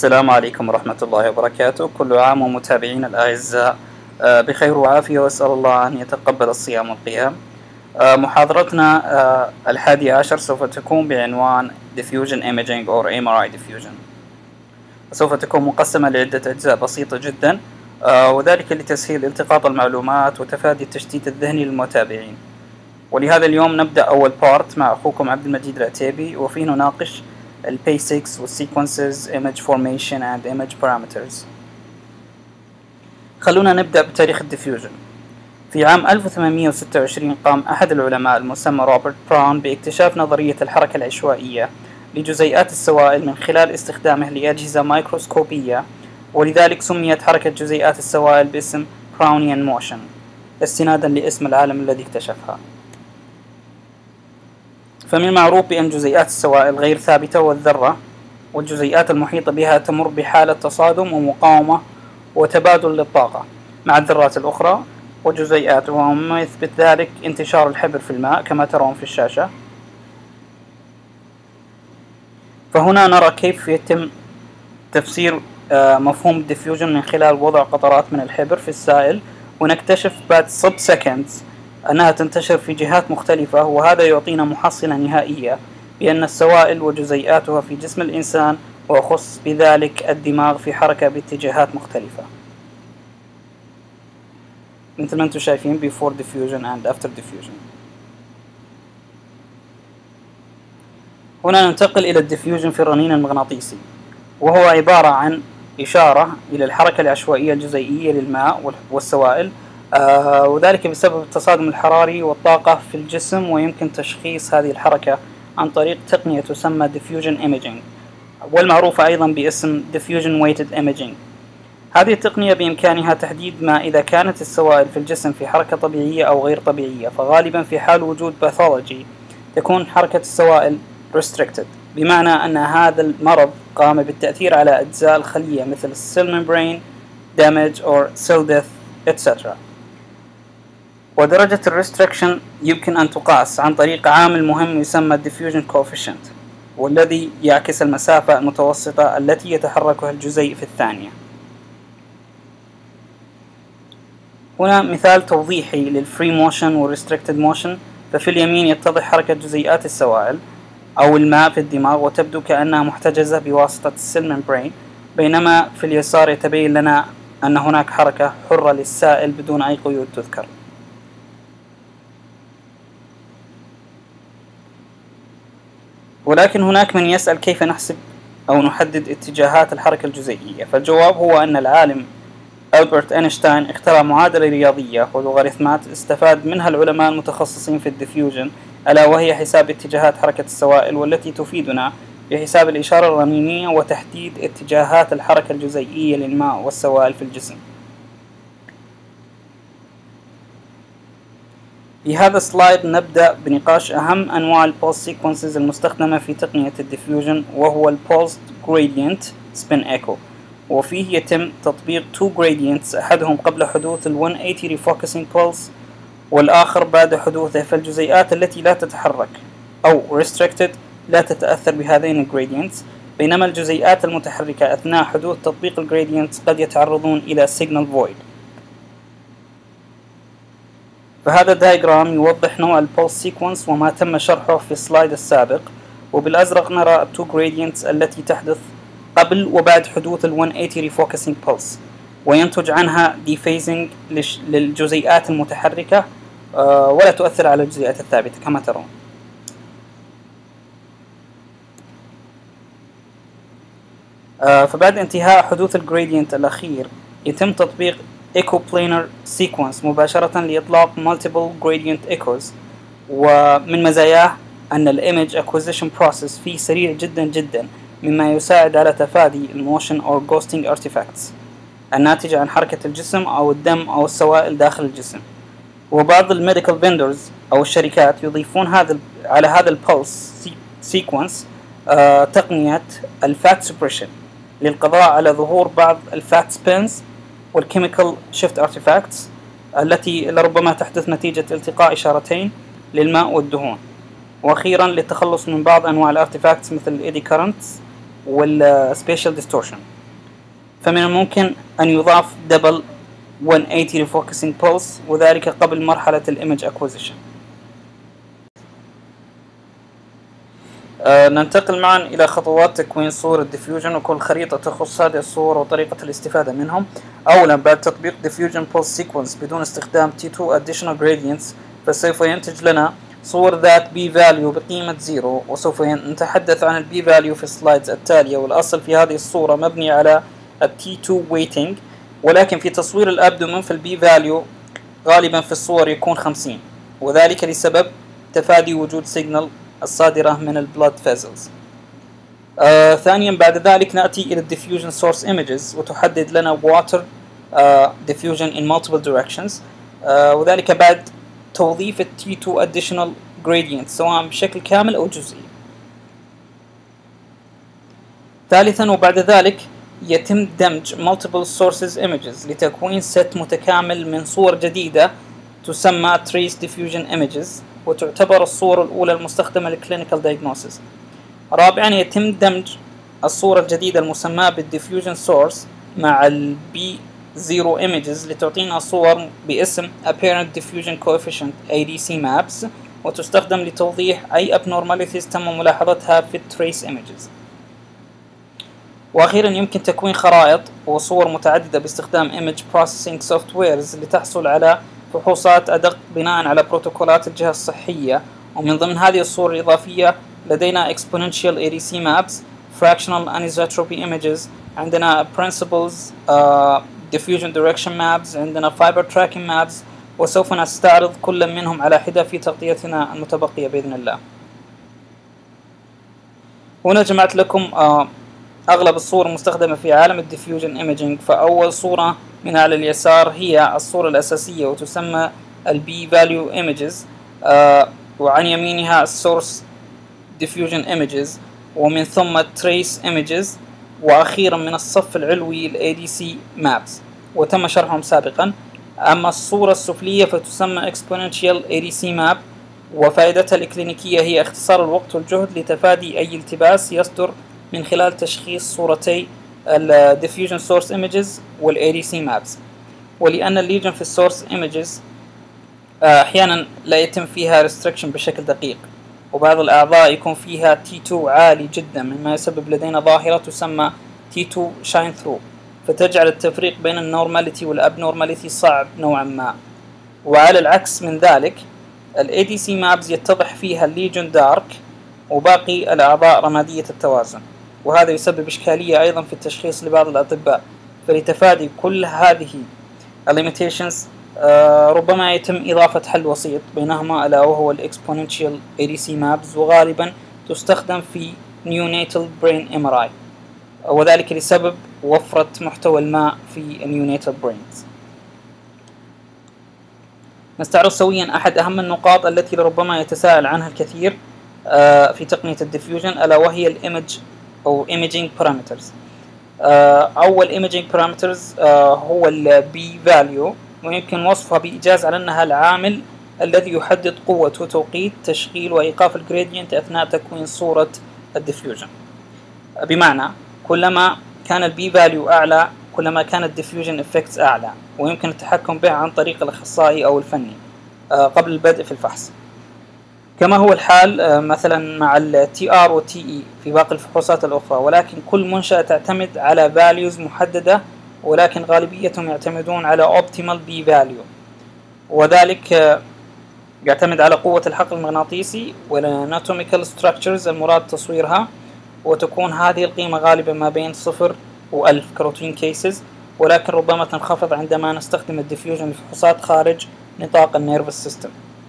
السلام عليكم ورحمة الله وبركاته. كل عام ومتابعينا الأعزاء بخير وعافية، وأسأل الله أن يتقبل الصيام والقيام. محاضرتنا 11 سوف تكون بعنوان Diffusion Imaging or MRI Diffusion. سوف تكون مقسمة لعدة أجزاء بسيطة جدا، وذلك لتسهيل التقاط المعلومات وتفادي التشتيت الذهني للمتابعين. ولهذا اليوم نبدأ أول بارت مع أخوكم عبد المجيد العتيبي، وفيه نناقش ال Basics وال Sequences, Image Formation and Image Parameters. خلونا نبدأ بتاريخ الديفيوجن. في عام 1826 قام أحد العلماء المسمى روبرت براون باكتشاف نظرية الحركة العشوائية لجزيئات السوائل من خلال استخدامه لأجهزة ميكروسكوبية، ولذلك سميت حركة جزيئات السوائل باسم براونيان موشن استنادا لاسم العالم الذي اكتشفها. فمن المعروف بأن جزيئات السوائل غير ثابتة، والذرة والجزيئات المحيطة بها تمر بحالة تصادم ومقاومة وتبادل للطاقة مع الذرات الأخرى وجزيئاتها، ومما يثبت ذلك انتشار الحبر في الماء كما ترون في الشاشة. فهنا نرى كيف يتم تفسير مفهوم الديفيوجن من خلال وضع قطرات من الحبر في السائل، ونكتشف بعد sub seconds أنها تنتشر في جهات مختلفة، وهذا يعطينا محصلة نهائية بأن السوائل وجزيئاتها في جسم الإنسان، ويخص بذلك الدماغ، في حركة باتجاهات مختلفة مثل ما انتم شايفين before diffusion and after diffusion. هنا ننتقل إلى الديفيوجن في الرنين المغناطيسي، وهو عبارة عن إشارة إلى الحركة العشوائية الجزيئية للماء والسوائل، وذلك بسبب التصادم الحراري والطاقة في الجسم. ويمكن تشخيص هذه الحركة عن طريق تقنية تسمى Diffusion Imaging، والمعروفة أيضا باسم Diffusion Weighted Imaging. هذه التقنية بإمكانها تحديد ما إذا كانت السوائل في الجسم في حركة طبيعية أو غير طبيعية. فغالبا في حال وجود باثولوجي تكون حركة السوائل restricted، بمعنى أن هذا المرض قام بالتأثير على أجزاء الخلية مثل cell membrane damage or cell death etc. ودرجة الريستريكشن يمكن أن تقاس عن طريق عامل مهم يسمى Diffusion Coefficient، والذي يعكس المسافة المتوسطة التي يتحركها الجزيء في الثانية. هنا مثال توضيحي للفري موشن والريستريكتد موشن. ففي اليمين يتضح حركة جزيئات السوائل أو الماء في الدماغ، وتبدو كأنها محتجزة بواسطة السيل ممبرين، بينما في اليسار يتبين لنا أن هناك حركة حرة للسائل بدون أي قيود تذكر. ولكن هناك من يسأل كيف نحسب أو نحدد اتجاهات الحركة الجزيئية. فالجواب هو أن العالم ألبرت أينشتاين اخترع معادلة رياضية ولوغاريتمات استفاد منها العلماء المتخصصين في الديفيوجن، ألا وهي حساب اتجاهات حركة السوائل، والتي تفيدنا بحساب الإشارة الرنينية وتحديد اتجاهات الحركة الجزيئية للماء والسوائل في الجسم. في هذا السلايد نبدأ بنقاش أهم أنواع البولس سيكونسز المستخدمة في تقنية الديفيوجن، وهو البولس جريدينت سبين ايكو، وفيه يتم تطبيق 2 gradients، أحدهم قبل حدوث ال 180 refocusing pulse والآخر بعد حدوثه. فالجزيئات التي لا تتحرك أو restricted لا تتأثر بهذين ال gradients، بينما الجزيئات المتحركة أثناء حدوث تطبيق ال gradients قد يتعرضون إلى signal void. فهذا الدايجرام يوضح نوع البولس سيكونس وما تم شرحه في السلايد السابق. وبالأزرق نرى 2 gradients التي تحدث قبل وبعد حدوث ال 180 refocusing pulse، وينتج عنها dephasing للجزيئات المتحركة ولا تؤثر على الجزيئات الثابتة كما ترون. فبعد انتهاء حدوث الجريدينت الأخير يتم تطبيق echo planar sequence مباشرة لإطلاق multiple gradient echoes. ومن مزاياه أن ال image acquisition process فيه سريع جدا جدا، مما يساعد على تفادي الموشن أو ghosting artifacts الناتجة عن حركة الجسم أو الدم أو السوائل داخل الجسم. وبعض الميديكال فيندرز أو الشركات يضيفون على هذا البولس سيكونس تقنية الفات سبريشن للقضاء على ظهور بعض الفات سبينز والكيميكال شيفت ارتيفاكتس التي لربما تحدث نتيجة التقاء إشارتين للماء والدهون. وأخيرا للتخلص من بعض أنواع الارتيفاكتس مثل الإيدي كارنتس والspatial distortion. فمن الممكن أن يضاف double 180 refocusing pulse وذلك قبل مرحلة الإيمج acquisition. ننتقل معا إلى خطوات تكوين صور الديفيوجن وكل خريطة تخص هذه الصور وطريقة الاستفادة منهم. أولا بعد تطبيق diffusion pulse sequence بدون استخدام T2 additional gradients فسوف ينتج لنا صور ذات B value بقيمة 0 وسوف نتحدث عن ال B value في السلايدز التالية. والأصل في هذه الصورة مبني على ال T2 weighting ولكن في تصوير الأبدومن في ال B value غالبا في الصور يكون 50 وذلك لسبب تفادي وجود سيجنال الصادرة من البلاد فيزلز. ثانيا بعد ذلك نأتي إلى diffusion source images وتحدد لنا water diffusion in multiple directions وذلك بعد توظيف ال T2 additional gradient سواء بشكل كامل أو جزئي. ثالثا وبعد ذلك يتم دمج multiple sources images لتكوين ست متكامل من صور جديدة تسمى trace diffusion images وتعتبر الصورة الأولى المستخدمة للclinical diagnosis. رابعا يتم دمج الصورة الجديدة المسماة بالdiffusion source مع ال B0 images لتعطينا صور باسم apparent diffusion coefficient ADC maps وتستخدم لتوضيح أي abnormalities تم ملاحظتها في trace images. وأخيرا يمكن تكوين خرائط وصور متعددة باستخدام image processing softwares لتحصل على فحوصات أدق بناء على بروتوكولات الجهة الصحية. ومن ضمن هذه الصور الإضافية لدينا exponential ADC maps, fractional anisotropy images, عندنا principles diffusion direction maps, عندنا fiber tracking maps وسوف نستعرض كل منهم على حدة في تغطيتنا المتبقية بإذن الله. هنا جمعت لكم أغلب الصور المستخدمة في عالم الديفيوجن ايميجينج. فأول صورة من على اليسار هي الصورة الأساسية وتسمى ال B value images وعن يمينها source diffusion images ومن ثم trace images وأخيرا من الصف العلوي ال ADC maps وتم شرحهم سابقا. أما الصورة السفلية فتسمى exponential ADC map وفائدتها الإكلينيكية هي اختصار الوقت والجهد لتفادي أي التباس يصدر من خلال تشخيص صورتي ال diffusion source images وال ADC maps. ولأن الليجن في السورس images أحيانا لا يتم فيها restriction بشكل دقيق وبعض الأعضاء يكون فيها T2 عالي جدا مما يسبب لدينا ظاهرة تسمى T2 shine through فتجعل التفريق بين النورماليتي والأبنورماليتي صعب نوعا ما. وعلى العكس من ذلك ال ADC maps يتضح فيها الليجن دارك وباقي الأعضاء رمادية التوازن وهذا يسبب إشكالية أيضا في التشخيص لبعض الأطباء. فلتفادي كل هذه limitations ربما يتم إضافة حل وسيط بينهما ألا وهو ال exponential ADC maps وغالبا تستخدم في neonatal brain MRI وذلك لسبب وفرة محتوى الماء في neonatal brains. نستعرض سويا أحد أهم النقاط التي ربما يتساءل عنها الكثير في تقنية الديفيوجن ألا وهي الإيمج أو imaging parameters. أول imaging parameters هو ال B value ويمكن وصفها بإيجاز على أنها العامل الذي يحدد قوة وتوقيت تشغيل وإيقاف الجريدينت أثناء تكوين صورة الديفيوجن. بمعنى كلما كان ال B value أعلى كلما كان الديفيوجن effects أعلى ويمكن التحكم به عن طريق الأخصائي أو الفني قبل البدء في الفحص كما هو الحال مثلا مع ال TR و TE في باقي الفحوصات الأخرى. ولكن كل منشأة تعتمد على values محددة ولكن غالبيتهم يعتمدون على optimal B value وذلك يعتمد على قوة الحقل المغناطيسي والanatomical structures المراد تصويرها وتكون هذه القيمة غالبا ما بين 0 و1000 كروتين كيسز ولكن ربما تنخفض عندما نستخدم الديفيوجن لفحوصات خارج نطاق النيرفس سيستم.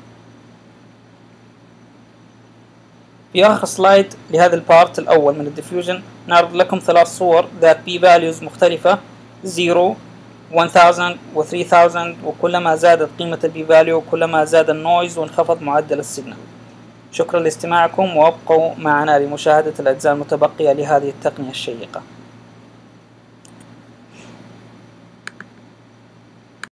في آخر سلايد لهذا البارت الأول من الديفيوجن نعرض لكم 3 صور ذات B values مختلفة 0 1000 و 3000 وكلما زادت قيمة ال B value كلما زاد النويز وانخفض معدل السيجنال. شكرا لاستماعكم وابقوا معنا لمشاهدة الأجزاء المتبقية لهذه التقنية الشيقة.